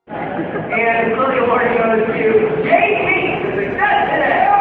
And the Quilly Award goes to JT for success today.